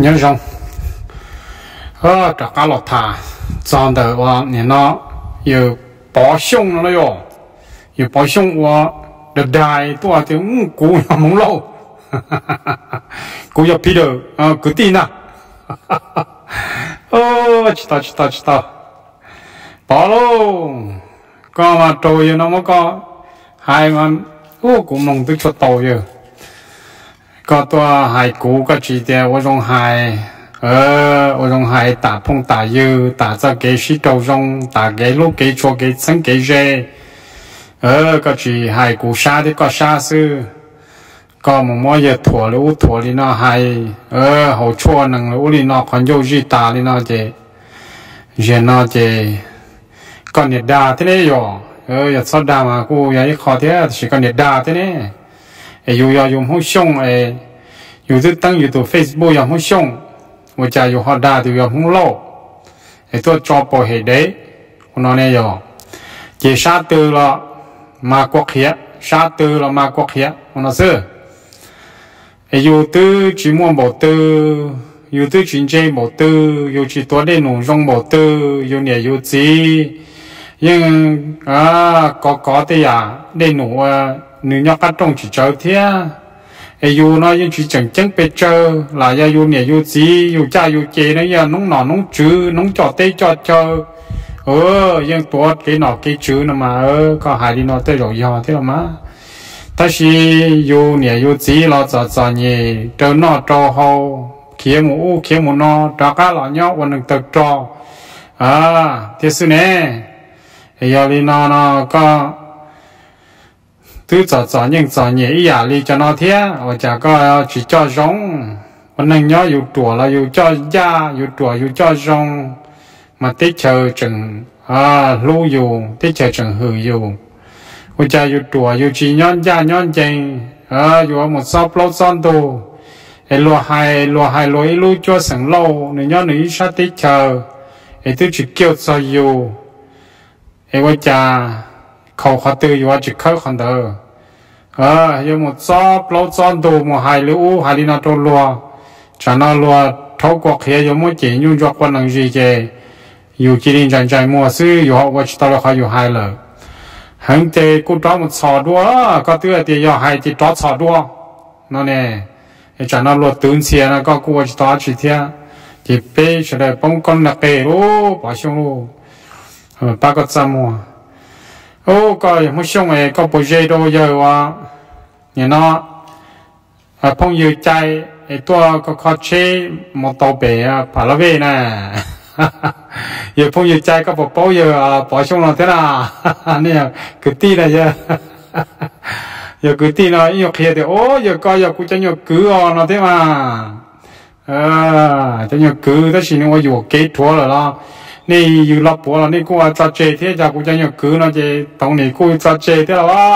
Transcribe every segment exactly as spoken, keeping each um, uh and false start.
nhớ không ờ trả cá lọt thả chọn đời và nhìn nó yêu bỏ sung nó rồi yêu bỏ sung và được đại tôi tiếng cú nhà mông lâu cú nhà Peter cứ tin à ơ chỉ ta chỉ ta chỉ ta bỏ luôn có mà trôi nó mới có hai mà ô cũng nông tức cho tàu rồi có tôi hai cú có chỉ để我用hai ờ我用hai打碰打油打这给洗头用打给路给做给蹭给热ờ có chỉ hai cú xa thì có xa sư có một mỗi giờ thua là u thua thì nó hai ờ hậu chua năng là u thì nó còn vô gì ta thì nó chỉ giờ nó chỉ còn nhiệt đa thế này rồi ờ giờ sau đa mà cô giờ khó thế chỉ còn nhiệt đa thế này yêu yêu dùng hông xong ấy yêu thứ tăng yêu từ Facebook dùng hông xong một cha yêu họ đa thì dùng hông lâu ấy tôi cho bộ hệ đấy nó này rồi chỉ sát từ là mà quốc hiệp sát từ là mà quốc hiệp nó xưa yêu từ chỉ muốn bộ từ yêu từ chuyên chế bộ từ yêu chỉตัวได้หนุ่มรองbộ từ yêuเนี่ยyêu gì nhưng à có có thế à để nụ nữ nhóc các trong chỉ chơi thế yêu nó nhưng chỉ chẳng chẳng biết chơi là yêu nhiều yêu gì yêu cha yêu chị nó giờ nóng nọ nóng chữ nóng trò tê trò chơi ờ nhưng tuổi cái nọ cái chữ nó mà ờ có hai đi nó tới rồi giờ thế mà ta chỉ yêu nhiều yêu gì là giờ giờ nhỉ trâu nó trâu hậu kia mũ kia mũ nó trâu cá lọ nhóc vẫn được tập trò à thế xưa nè giờ đi nó nó có thứ giờ giờ nhưng giờ nhẹ ý à đi cho nó thế và chả có chỉ cho giống còn nên nhớ yêu tuổi là yêu cho gia yêu tuổi yêu cho giống mà tết chờ chừng à lưu yêu tết chờ chừng hư yêu và chả yêu tuổi yêu chỉ nhon gia nhon chừng à yêu một số lâu son đồ ai lo hai lo hai lo ai lưu cho sẵn lâu nên nhớ nữ sát tết chờ ai tôi chỉ kêu cho yêu aiว่าจะเขาเขาตื่นอยู่ว่าจะเข้าคนเดียวเออยังหมดซอบเราซ้อนดูหมดหายหรืออู้หายลีน่าตัวรัวฉันน่ารัวเท่ากว่าเขียยังไม่เจ๋งยุ่งยากกว่านังจีเจอยู่จีนจันใจมัวซื้ออยู่ว่าจะตลอดเขาอยู่หายเลยหังเจกูจ้าหมดสอดัวก็ตื่นเดียวหายจีจ้าสอดัวนั่นเองฉันน่ารัวตื่นเสียนะก็กูว่าจะต่อจีเทียจีเป้ฉันได้ป้องกันนักเตะรู้ป่าชงรู้ba cái trăm mua, ô coi một số người có bộ dây đồ giờ wa, nhà nó, à phong yêu chạy, tôi có khó chế một tàu bè à, phải là về nè, giờ phong yêu chạy có bộ bao giờ bỏ xong là thế nào, nè cứ tí là giờ, giờ cứ tí là yêu kia thì ô giờ coi giờ cũng cho nhiều cứ nó thế mà, à cho nhiều cứ đó chỉ nó yêu kết thúc rồi đó.นี่อยู่รอบปัวเรานี่กูว่าจะเจเที่จากกูจะอยู่คืนเราเจตรงนี้กูจะเจเที่ยวว่า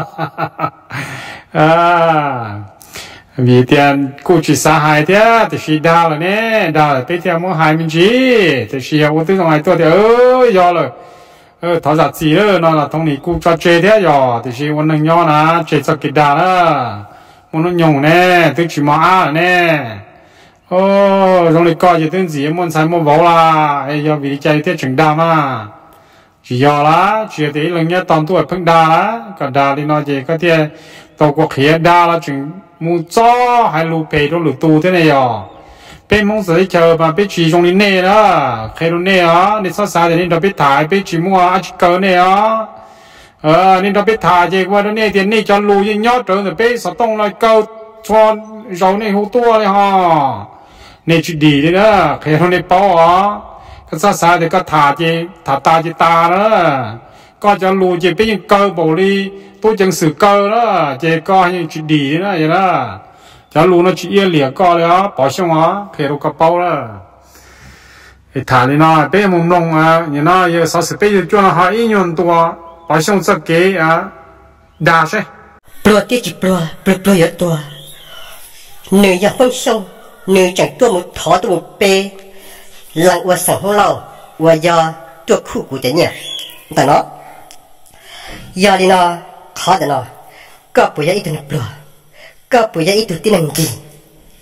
อ่ามีเตียนกูจีสาหายเที่ยวแต่ชีดาวเลยเนี่ยดาวไปเที่ยวมั่วหายมันจีแต่ชีเอาตัวตรงไหนตัวเดียวเออยอเลยเออถอดจากจีเออนั่นแหละตรงนี้กูจะเจเที่ยวยอแต่ชีวันหนึ่งยอนะเจจะกิดดาวละมันต้องยงเนี่ยตัวจีมาอ่ะเนี่ยโอ้ตรงนี้ก็จะถึงสี่มันใช้มันบอกละไอ้ยอวิจัยที่ถึงดามาจียอละจีเดี๋ยวเรื่องนี้ตอนตัวเพิ่งดาละก็ดาลีนอเจก็ที่ตัวก็เขียดาละจึงมูจ้อให้ลูเปย์ตัวลูตูที่ไหนยอเป็นมงสายเชอมาเป็นจีตรงนี้เนี่ยละใครรู้เนี่ยอ๋อในสายเดี๋ยวนี้เราไปถ่ายไปจีมัวอาชิเกอร์เนี่ยอ๋อเออนี่เราไปถ่ายเจว่าตรงนี้เดี๋ยวนี้จะลูยิ่งยอดจนแต่ไปสต้องเลยเกาชวนเราในหัวตัวเลยฮะเนี่ยจุดดีเลยนะใครเขาในเป้าอ๋อก็ซาซาเดี๋ยวก็ถ่าเจถ่าตาเจตาแล้วก็จะรู้เจเป็นยังเกอบุรีตัวจังสื่อเกอแล้วเจก็ยังจุดดีนะอย่างนั้นจะรู้นะจุดเยี่ยเหลี่ยก็เลยอ๋อปอช่างอ๋อใครรู้กระเป๋าแล้วไอ้ถ่าเลยนะเป็นมุมลงอ่ะอย่างนั้นยังสาวสิบปีจวนหาอีกอย่างตัวปอช่างจะเก๋อ่ะด่าใช่ปลัวที่จีปลัวปลัวปลัวเยอะตัวเหนื่อยอย่างห้องช่างเหนื่อยจังตัวมันถอตัวมันเปหลังว่าสั่งของเราว่ายาตัวคู่กูจะเนี่ยแต่เนาะยาดีนะขาดเนาะก็ปุยยาอีตัวนึกปลัวก็ปุยยาอีตัวที่นั่งกิน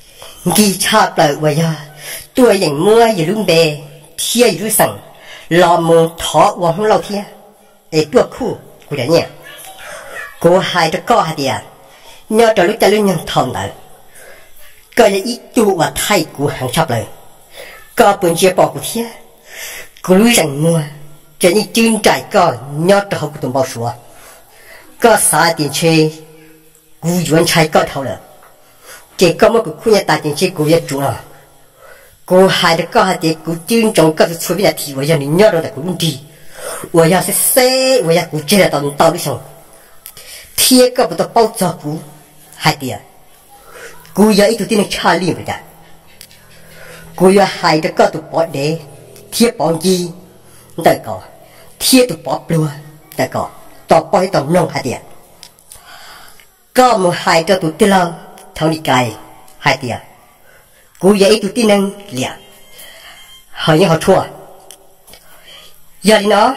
ghi chạp lại vậy à tôiยังmuaอยู่ลุ่มเบเที่ยอยู่สั่งรอมูทอวงเราเที่ยไอ้ตัวคู่กูเดี๋ยวเนี่ยกูหายจะก็หาเดียเนาะจะรู้จะรู้ยังทำได้ก็จะอีตัวว่าไทยกูหังชอบเลยก็เปิดเชียบอกกูเที่ยกูรู้rằng muaจะนี่จื้นใจก็เนาะจะเขากูต้องบอกชัวก็สาดินเชกูยวนใช้ก็เท่าเลยเจ๊ก็มากูคุยตาดินเชกูจะจุนะกูหายก็หายกูจื้นจงก็จะช่วยไม่ได้ทีว่าอย่างนี้เนาะเราแต่กูรู้ดีว่าอยากเซ่ว่าอยากกูเจอตอนตอนที่สองเที่ยก็ไม่ต้องเป้าจ่อกูหายเดียกูอยากอีตัวที่นึงชาลีไปจ้ะกูอยากหายก็ตัวปอดเดเที่ยปองจีแต่ก็เที่ยตัวปอดปลัวแต่ก็ต่อไปต้องน้องหายเดียก็มาหายตัวที่เราเท่านี้ไกลหายเดียกูอยากอีตัวที่นึงเหลี่ยหายยังเขาชั่วอย่าดิเนาะ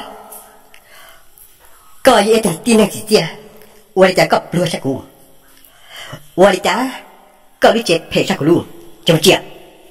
ก็อยากอีตัวที่นึงสิเดียวันนี้ก็ปลัวสักกูวันนี้ก็รู้เจ็บเพชรกูรู้จงเจีย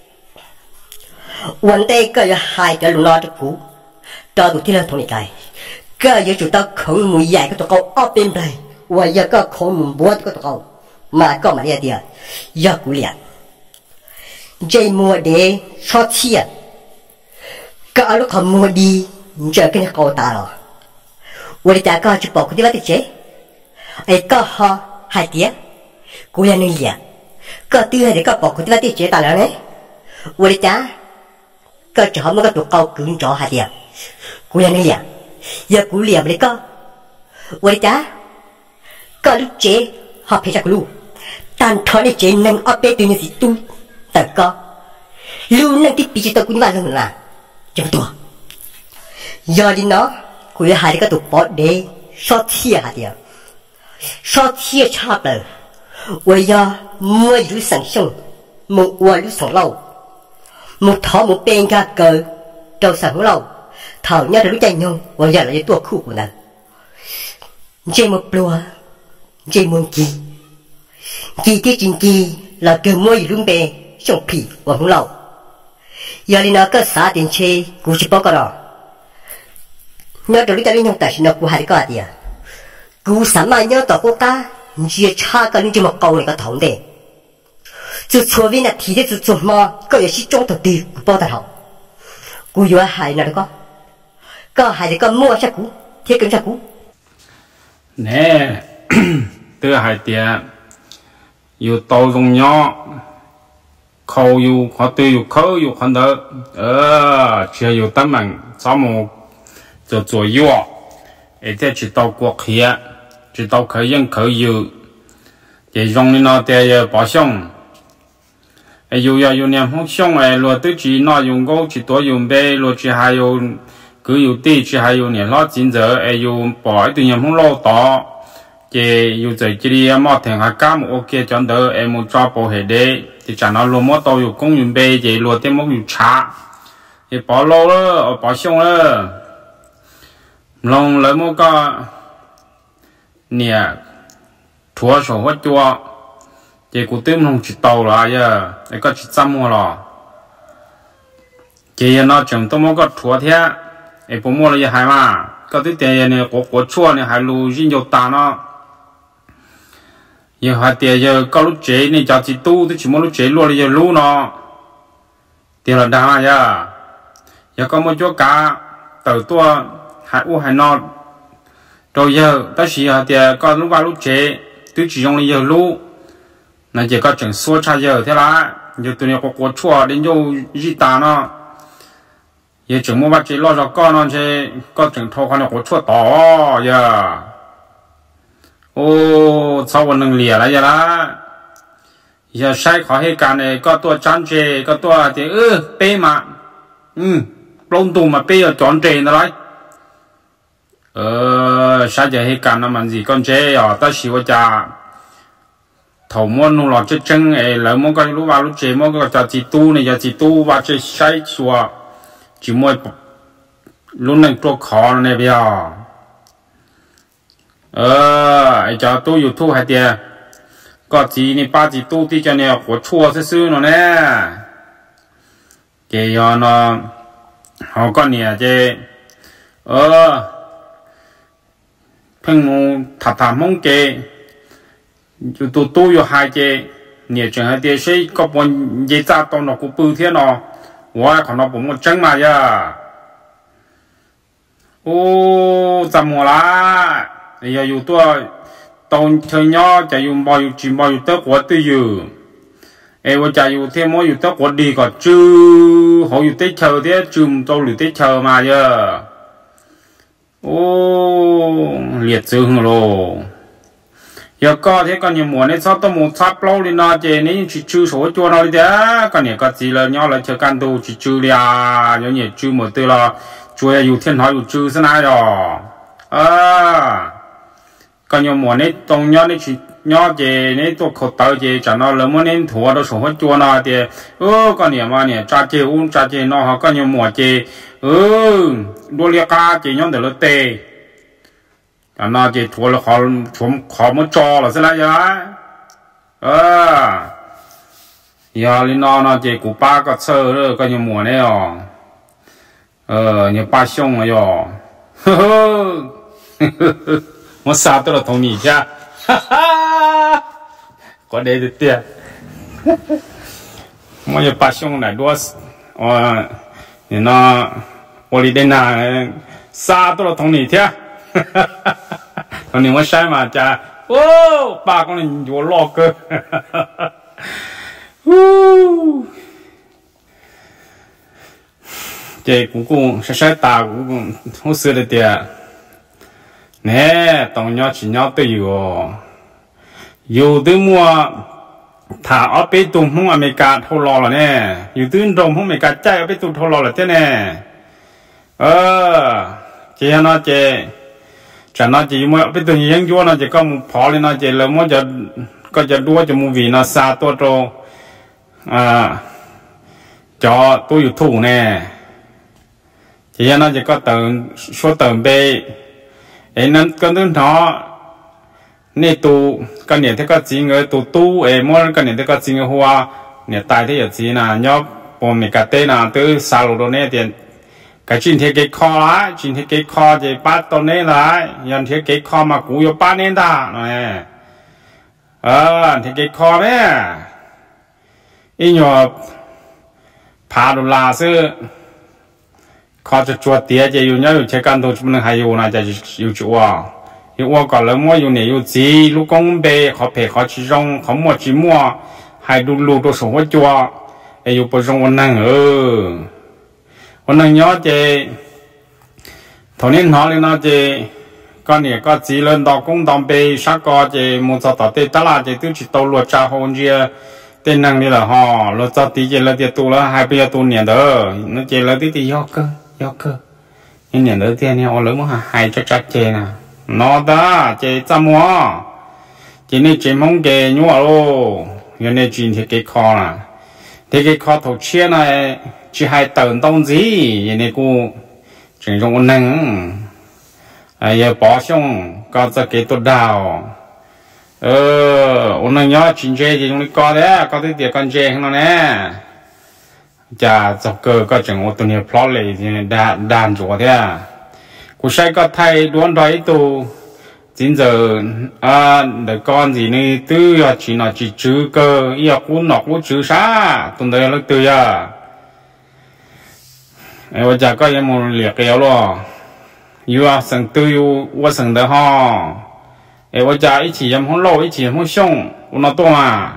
วันเต้ก็จะหายกับลุงนอตกูตอนที่เราทนอีกไงก็จะจุดตั้งของมือใหญ่ก็ตัวเขาอ้อเป็นไปวันยังก็ของมือบัวก็ตัวเขามาก็มาเดียเดียยากูเลียใจมัวเดชอบเชียก็เอาลูกของมัวดีเจอกันในกอตาหรอวันนี้ก็จะบอกกูที่ว่าติดเจไอ้ก็ฮะหายเดียกูยังไม่เลียก็ตื้อให้เด็กก็บอกกูที่ว่าติดเจตาแล้วเนี่ยวันนี้ก็จะทำมันก็ตัวเก่ากืนจ่อหายเดียกูยังไม่เลียอย่ากูเลียไปเลยก็วันนี้ก็ลูกเจหอบเพชรกูรู้ตันทอนไอ้เจนั่งเอาไปตัวนี้สิตุ้งแต่ก็ลูกนั่งที่ปีจิตกูนี่มาลงหน้าจำตัวยอดดีเนาะกูจะหายก็ตัวปอดเดย์ชอบเที่ยหายเดียชอบเที่ยชอบเลยวันยามัวรู้สังชงมุกวัวรู้สังเล่ามุกท้อมุกเป็นกาเกอเจ้าสังเล่าเท่านี้เรารู้ใจยงวันยาเราจะตัวคู่กูนั่นเจมุกปลัวเจมุกกีกีที่จริงกีเราเกิดมัวอยู่รุ่งเบชงผีว่าของเรายาลีน่าก็สาดินเชกูจะบอกก็รอเนื้อเรารู้ใจยงแต่ฉันกูหายก็เดียกูสามารถเนื้อต่อกูก้า你也差个你这么高那个头的，就除非那提的就做么，个也是中头的包得好。กูอยู่หายนะก็ก็หายก็มั่วสักกูเที่ยกันสักกูแน่เตือหายเตียอยู่โตตรงย่อเขาอยู่เขาเตืออยู่เขาอยู่คนเดียวเออเชื่ออยู่ตั้งมันสามโมจะ左右ไอ้เจ้าจิตโตกวกเขีย知道可用可有，也用的那点也不香。哎，有呀有年好香哎，落对只那用高只多用呗，落只还有各有地只还有年老金子，哎有把一段年好老大，也有在这里嘛听下干么 OK 讲到哎么抓包下的，就讲到落么到有公园呗，也落点么有茶，也把老了，把香了，弄来么个。nè thua sổ hết chua chị cũng tìm không chỉ tàu là giờ để có chỉ trăm mua là chị nó chẳng tôi muốn có thua thế để bố mua là gì hay mà có cái tiền này có có chua này hay lu riêng nhiều ta nó giờ hai tiền giờ có lúc chế này cho chị tu thì chỉ muốn lúc chế luôn là giờ lu nó tiền là đa giờ giờ có một chỗ cả từ tua hai u hai nó rồi giờ ta chỉ là thì có lúc vào lúc chế tôi chỉ dùng là giờ lúc này chỉ có chừng số cha giờ thế là giờ tụi nó có có chua đến vô gì ta nó giờ chừng mua bát chế lo cho con nó chế có chừng thâu con nó có chua to giờ ô sauวันหนึ่งเหลี่ยแล้วgiờ là giờ sai khỏi hệ cả này cóตัวchán chế cóตัวthì ư bê mà ừ lông tùng mà bê ở chán chế nó đấy ờ sao giờ hay cần nó làm gì con chế à ta chỉ có cha thầu muốn nó là chết chân ấy là muốn cái lúc vào lúc chế muốn cái cha chỉ tu này giờ chỉ tu và chế sai xua chỉ muốn lúc này tôi khó này bây giờ ờ ai cha tu YouTube hay tiệt có chỉ này ba chỉ tu thì cho này của chua sư sư nó nè cái do nó họ có nè chứ ờ phăng mông thà thà mông cái tu tu tu yo hai chứ nè chẳng hạn thì sẽ có bọn dễ ra tao nó cũng bự thế nó哇看到不么整嘛呀ô怎么啦哎呀有多当成鸟就有毛有鸡毛有得活都有哎我家有天毛有得活的个猪好有得球的猪唔到有得球嘛呀ô liệt dương rồi giờ có thế còn nhiều mùa này sao tôi muốn sắp lâu đi nó chỉ nên chỉ chú số cho nó đi đấy còn nhiều cái gì là nhau là chơi can đồ chỉ chú là nhiều nhiều chú một từ là chú làอยู่thiên hỏiอยู่chú thế nào rồi à còn nhiều mùa này tông nhau này chỉ nhau chỉ này tôi khẩu tao chỉ cho nó lớn nên thua đâu số cho nó thì ừ còn nhiều mà nhiều cha chỉ uống cha chỉ nó họ còn nhiều mùa chỉ ừ đua liệt ca chỉ nhau để nó tê anh nói chỉ thua là khó chúng khó mới cho là thế này vậy à giờ lên nó nó chỉ cụ ba cái sơ rồi coi như mùa này à ờ như ba sông rồi à một sao tôi là同意chứ có đây được tiền một như ba sông này đua ờ thì nó我里边那啥都是同意的。同你我晒嘛家，哦，八公里我老个，呜，这姑姑晒晒大姑姑，好死了点，呢，当鸟吃鸟都有，有的么，他二百多亩还没干透老了呢，有的多亩没干，再二百多透老了的呢，呃，这样那这。chẳng nói chỉ mới biết tôi những chỗ nó chỉ có một phò lên nó chỉ là mỗi giờ có giờ đua cho một vị nó xa tôi cho à cho tôiอยู่thủ nè chỉ nó chỉ có tầng số tầng b ấy nên cái thứ nó nè tu cái này thì có gì người tu tu ấy mỗi cái này thì có gì người hoa nè tại thế là gì nè nhớ bộ mình cái tên là từ xa lô nè tiền cái chuyện thế cái kho lá chuyện thế cái kho thì bắt tao nên lại nhận thế cái kho mà cũng có ba nên ta này ờ thế cái kho đấy ít nhiều phá đồ là sư kho cho chuột tía chỉ yêu nhau yêu chơi can đồ chúng mình hay yêu này chỉ yêu chuột yêu qua cả lớn mua yêu này yêu gì lúc công bê họ phải họ chỉ rong họ mua chỉ mua hay đủ đủ đồ số chuột yêu bao rong năng ừวันนั้นย้อนเจตอนนี้หอเลยนะเจก็เนี่ยก็จีเล่นดอกกุ้งดองไปสักก็เจมุสต่อเตตลาดเจตู้จิตโตลัวจ่าหงเจียเต้นนั่งนี่แหละฮะเราจะตีเจเราเดียตัวแล้วหายไปตัวเนี่ยเด้อนั่นเจเราตีตียอกเกยอกเกนี่เนี่ยเด้อเตี้ยเนี่ยเอาเลยมั้งหายจัดจัดเจนะนอด้าเจจำมัวเจนี่เจมงเกยัวโลยันเนี่ยจีนที่เกคอน่ะที่เกคอถูกเชี่ยน่ะchỉ hai tầng đông gì vậy này cô chỉ dùng năng à giờ bỏ xong có cho cái tốt đào ờ ông năng nhớ chuyện chơi thì chúng có đấy có cái việc con chơi không nè chả cho cơ có chừng ô tô nhiều plot này thì đàn đàn chỗ thế à cô sai có thay đoán đấy tu chính giờ à để con gì này tư chỉ là chỉ chữ cơ yêu cũng nọ cũng chữ啥tuần đây là tư à哎，我家个也没裂开了，有啊，生都有我生的哈。哎，我家一起也没老，一起也没凶，我那多嘛。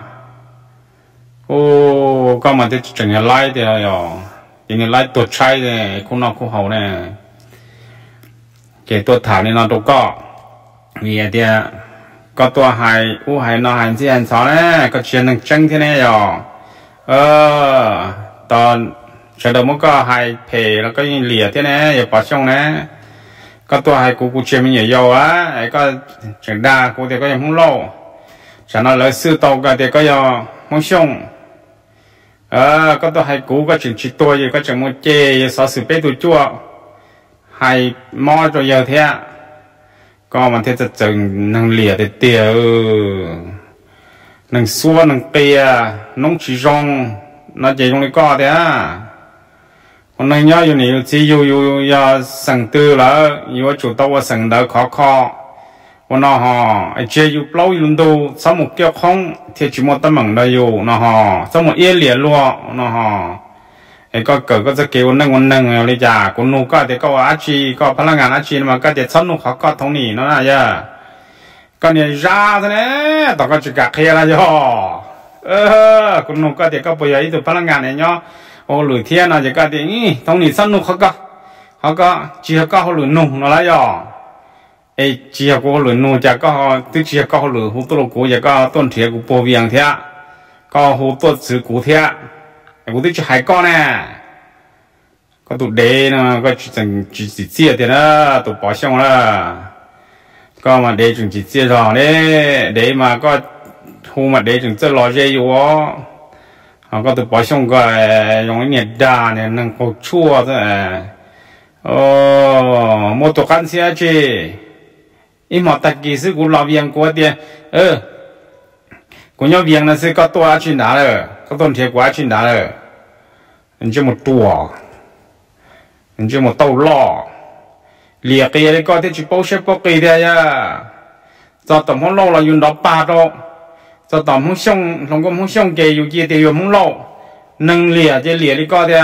哦，干嘛得整个来的哟？整个来多拆的，可那可好呢。给多谈的那多个，也的，个多还我还那还这样操呢，个钱能挣的呢哟。呃，当。sau đó mới có hai phê nó có những lìa thế này giờ bỏ xong này có tôi hai cụ cụ chơi mình nhiều dầu á ấy có chẳng đa cụ thì có những không lâu chẳng nó lấy sư tàu cả thì có giờ không xong ờ có tôi hai cụ có chừng chỉ tôi gì có chừng một chê sáu sự bé tuổi chua hai mò rồi giờ thế có mà thế thật chừng năng lìa thì tiêu nâng xua nâng bia nông chỉ rong nó chỉ trong cái co thế à còn nâng nhớ yêu nhiều chỉ yêu yêu yêu sừng tư là yêu chủ tàu sừng đỡ khó khó còn nó họ chơi yêu lâu yêu đâu sau một kiểu không thì chỉ một tấm bằng đây yêu nó họ sau một yên liền luôn nó họไอ้ก็เกิดก็จะเกี่ยวนั่งวันหนึ่งเลยจ้าคนนู้ก็เดี๋ยวก็อาชีก็พลังงานอาชีมาก็เดี๋ยวชั้นนู้เขาก็ตรงนี้นั่นนะย่าก็เนี่ยจ้าซะเนี่ยต่อก็จะกักเฮียละย่อเออคนนู้ก็เดี๋ยวก็ไปยังตัวพลังงานเนี่ยเนาะโอ้หลุยเทียนนะจะก็เดี๋ยวนี่ตรงนี้ชั้นนู้เขาก็เขาก็จีเขาก็เขาหลุยนู้นั่นละย่อไอ้จีเขาก็หลุยนู้จะก็ที่จีเขาก็หลุยหูตัวกูจะก็ต้นเทียกูปวดเวียงเทียก็หูตัวสื่อกูเทียกูที่จะหายก้อนเนี่ยก็ตัวเดย์นะก็จึงจีจีเสียเถอะนะตัวปอช่องละก็มาเดย์จึงจีเสียรอเนี่ยเดย์มาก็หูมาเดย์จึงจะรอเจอยู่อ๋อก็ตัวปอช่องก็ยังเนี่ยด่าเนี่ยนั่งเขาชั่วซะโอ้หมดตัวกันเสียเจอีหมอตะกี้ซื้อกูรอเวียงกูเดียเออกู要เวียงนะซื้อก็ตัวอาชีพ哪了ก็ต้นเทียกว่าอาชีพ哪了你这么多，你这么逗老，两个人搞的去保险保给的呀，在当红老了用到八刀，在当红熊，通过红熊给有几点有红老，能裂就裂的搞的，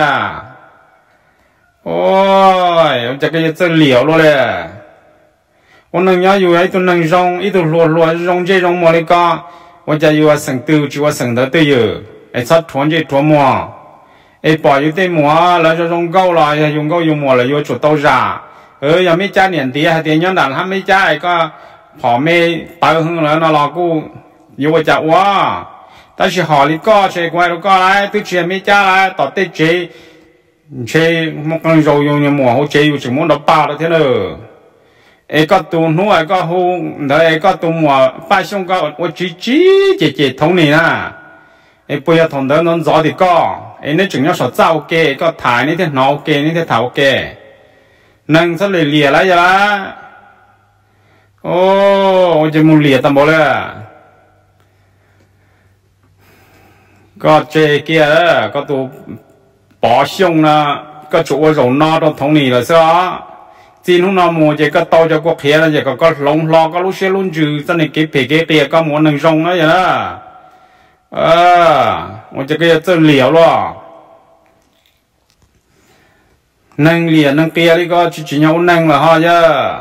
哦，这个也真裂了嘞，我能要有一头能容，一头落落容这容么的搞，我家有啊生豆就啊生的都有，哎，他团结多么。ไอ้ปล่อยอยู่เต็มหัวแล้วจะลงเก้าลอยยงเก้าอยู่หมดเลยอยู่จุดเต้าจ่าเออยังไม่จ้าเหนียนตีฮะเตียนย้อนด่านถ้าไม่จ้าไอ้ก็ผอไม่ไปหึงแล้วนรอกูอยู่ว่าจะว่าแต่สิหอลิก็เชกไว้แล้วก็ไรตัวเชียไม่จ้าไรต่อเตเจเชมันกำลังโยอยู่ในหมู่เขาเจอยู่ถึงมันดับป่าแล้วเท่านั้นไอ้ก็ตัวนู้นไอ้ก็หูเดี๋ยวไอ้ก็ตัวหมู่ป้าช่วงก็ว่าจีจีเจเจท้องนี่นะไอ้ปุยทองเดินนอนจอดีก็ไอ้นี่จึง要说造给ก็ถ่ายนี่ที่นอเกนี่ที่เท้าเกนั่งซะเลยเลียแล้วจ้ะโอ้จะมุเลียตามบ่เลยก็เจเกียก็ตัวปอช่องนะก็จุว่าเราหน้าตรงท้องนี่เลยซะจีนหุ่นน้ำมูเจก็โตจะก็เขียนจะก็ก็ลงรอก็รู้เชื่อรุ่นจืดสนิทเก็บเพียเก็บเปียก็หมดหนึ่งทรงนะจ้ะเออ我这个这了了，能了能别那个就只要能了哈呀，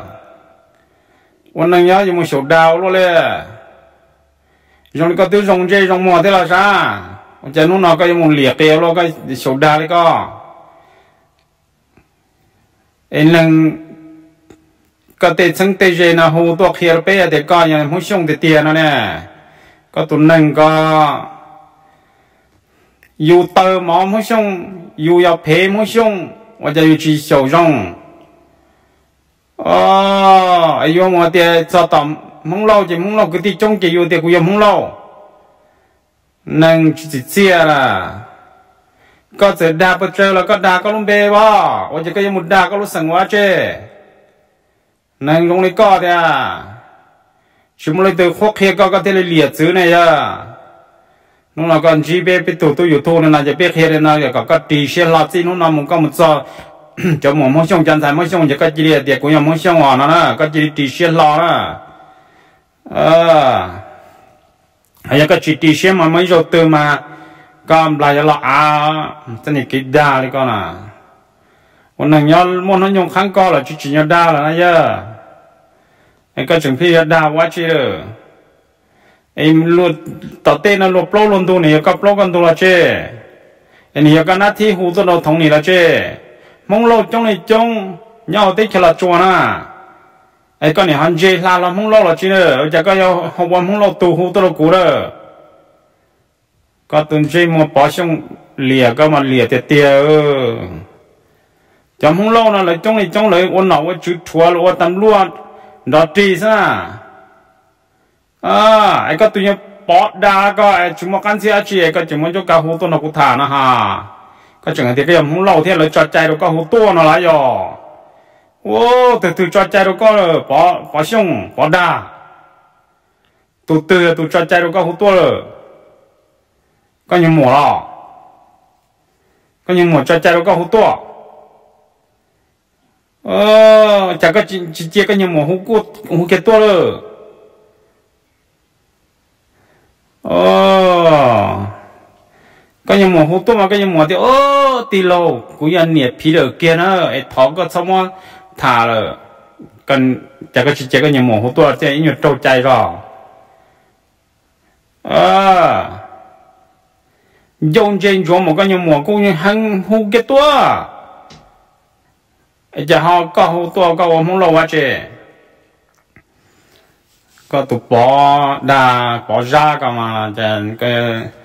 我能要有没小刀了嘞？用那个都用这用么的了啥？我这弄那个有没裂别了个小刀那个？哎能个得成得这那好多片别的个人不凶的点了呢，个都能个。有刀毛不凶，有要皮不凶，我就有去小用。哦，哎呦，我的找到蒙老就蒙老，个地中间有的个要蒙老，能去接了。ก็จะด่าไปเจอแล้วก็ด่าก็ลงเบว่าว่าจะก็ยังมุดด่าก็รู้สังว่าเจนั่งลงในก้อเดียชิมเลยตัวโคกเคียก็ก็เทเลยเหลียดซื้อเนี่ยย่านู่นเราก็จีเบไปตัวตัวอยู่ตัวนั่นนะจะเบกเฮียนะก็ก็ตีเชียร์ลาจีนู่นน่ะมึงก็มึงจะจะหมอมึงช่องจันทร์มึงช่องจะก็จีเรียเดียกูยังมึงช่องอ่อนนะก็จีตีเชียร์ลานะเออไอ้ก็จีตีเชียร์มาไม่รู้ตัวมาก็ปลายละอ่ะสนิทกิดด่าเลยก็นะวันนั้นย้อนมันนั้นยงครั้งก็ละจีจีย้อนด่าแล้วนะเยอะไอ้ก็ถึงพี่ย้อนด่าว่าจีเลยไอ้ลูดต่อเต้นลูดปล้อลงตัวนี่ก็ปล้อกันตัวละเจ้ไอ้นี่ก็หน้าที่หูตัวเราทงนี่ละเจ้มองเราจงเลยจงย่อเตะขลัดจวนนะไอ้ก็เนี่ยฮันเจลาเรามองเราละจีเลยจะก็要หัวมองเราตัวหูตัวเรากูเลยก็ตุนเจมัวปอช่องเหลี่ยก็มาเหลี่ยเตี้ยเตี้ยเออจำมองเราน่ะเลยจงเลยจงเลยวันหนาวว่าจุดทัวร์หรือว่าตำรวจดอตีซะอ่าไอ้ก็ตัวนี้ปอดดาก็ไอ้จุมกันเสียชีไอ้ก็จุมจุกาหูตัวนักกุฏานะฮะก็จังที่ก็ยังหูเราที่เราจอดใจเราก็หูตัวนั่นแหละย่อโอ้แต่ตัวจอดใจเราก็ปอปอช่องปอดาตัวเตือตัวจอดใจเราก็หูตัวเลย có những mùa lo có những mùa cho chạy đâu có hút to ờ chả có chỉ chỉ chỉ có những mùa hút cút hút cái to rồi ờ cái những mùa hút to mà cái những mùa thì ơ tì lâu cú yên nhiệt phí được kia nữa ấy thọ có sao mà thả rồi cần chả có chỉ chỉ có những mùa hút to thì nhiều trâu chạy rồi ờ dùng trên chỗ một cái những mùa cũng như hăng hút cái to giờ họ có hút to có ông không lâu quá chứ có tụ bỏ đa bỏ ra cả mà chẳng cái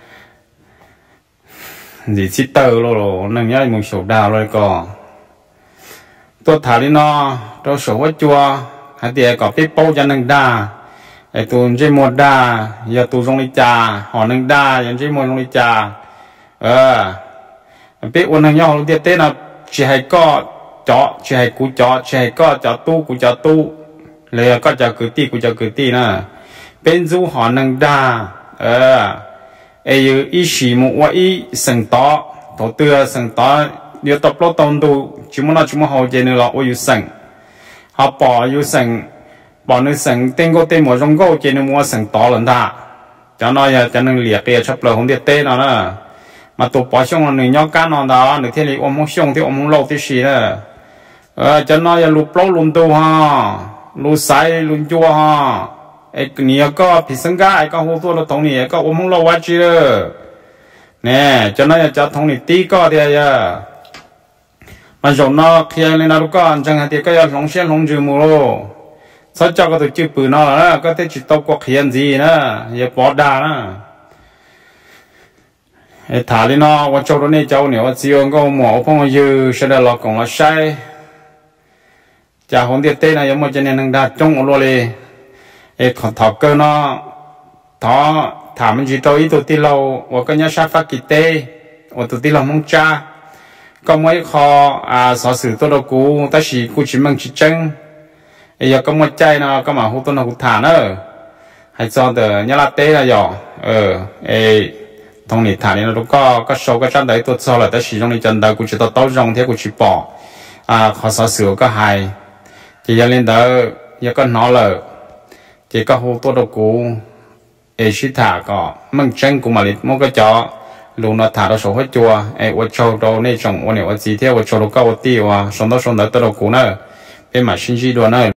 gì xí tờ rồi nâng nhớ một số đào rồi có tôi thả đi nó tôi số quá chua hay thì có biết bao cho nâng đa để tôi chơi một đa giờ tôi dùng đi trà họ nâng đa giờ chơi một dùng đi trà ờ biết ôn nâng nhau tiết tết là chỉ hay có chó chỉ hay cú chó chỉ hay có chó tu cú chó tu lệ có chó cứ ti cú chó cứ ti nè bên du họ nâng đa ờ ấy ý sĩ một và ý sừng to tổ tư sừng to điều tập lót tông tu chỉ muốn nói chỉ muốn học chơi nữa là ôi yêu sừng họ bỏ yêu sừng bỏ nữa sừng tên có tên một trong câu chơi nữa mua sừng to lần ta cho nó giờ cho nên liệt kia chấp lời không biết tên nó nữa mà tụ bỏ xong là người nhau cá nó đó người thiên lý ôm không xong thì ôm không lâu thì gì nữa ờ cho nó giờ lụp lâu lụm tu ha lụp sai lụm chua ha ấy nhiều có bị sinh cái có hô tôi là thông này có ôm không lâu quá chứ nè cho nó cho thông này tí có thì à mà rồi nó khi lên nào có chẳng hạn thì cái lòng xe lòng chữ mù lô sao cho cái tổ chức bự nó là có thể chỉ tao có khiên gì nữa giờ bỏ đà nữa ấy thả đi nó và cho nó này cháu nếu mà chiều có mỏ phong dư sẽ là lọt cũng là sai chả hôm tiết tết này giống như cho nên đang đặt trong một lô ấy còn thọ cơ nó thọ thả mình chỉ cho ít tụi lâu và cái nhà sát phát kỳ tê và tụi lâu mong cha có mấy kho à sở sử tôi đâu cũ ta chỉ cũ chỉ mang chỉ chân bây giờ có một chai nó có mà hút tôi nó hút thả nữa hay cho từ nhà là tê là giỏ ờ ấy thông này thả đi nó có có sâu cái chân đấy tôi sau là ta chỉ trong này chân đó cũ chỉ tao tao trong thế cũ chỉ bỏ à kho sở sử có hai chỉ giờ lên đó giờ có nó là chỉ có hút tôi đâu cũ ấy chỉ thả có mang chân của mà đi mua cái chó lúc nó thả到手会做哎我抽到那种我呢我几天我抽到高低哇送到送到到了股呢别买新机多呢